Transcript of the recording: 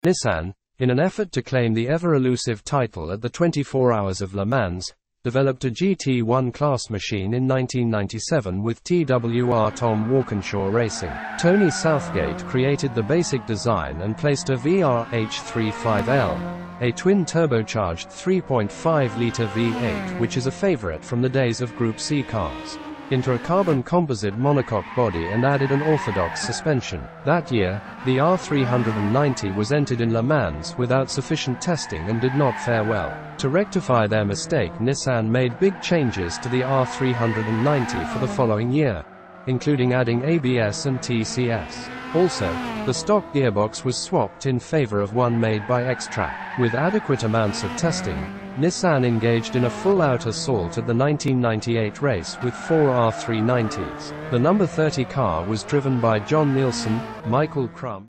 Nissan, in an effort to claim the ever-elusive title at the 24 Hours of Le Mans, developed a GT1 class machine in 1997 with TWR Tom Walkinshaw Racing. Tony Southgate created the basic design and placed a VR-H35L, a twin-turbocharged 3.5-litre V8 which is a favorite from the days of Group C cars, into a carbon composite monocoque body and added an orthodox suspension. That year, the R390 was entered in Le Mans without sufficient testing and did not fare well. To rectify their mistake, Nissan made big changes to the R390 for the following year, including adding ABS and TCS. Also, the stock gearbox was swapped in favor of one made by X-Track. With adequate amounts of testing, Nissan engaged in a full-out assault at the 1998 race with 4 R390s. The number 30 car was driven by John Nielsen, Michael Krumm,